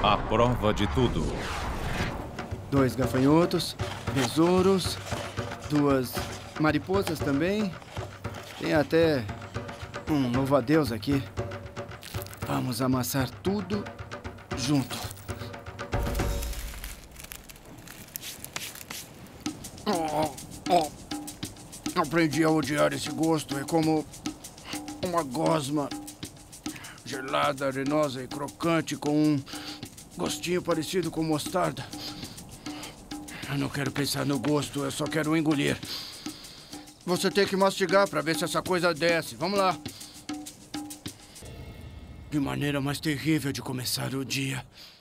A prova de tudo. 2 gafanhotos, besouros, 2 mariposas também. Tem até um louva-a-Deus aqui. Vamos amassar tudo junto. Aprendi a odiar esse gosto. É como uma gosma gelada, arenosa e crocante com um gostinho parecido com mostarda. Eu não quero pensar no gosto, eu só quero engolir. Você tem que mastigar para ver se essa coisa desce. Vamos lá. Que maneira mais terrível de começar o dia.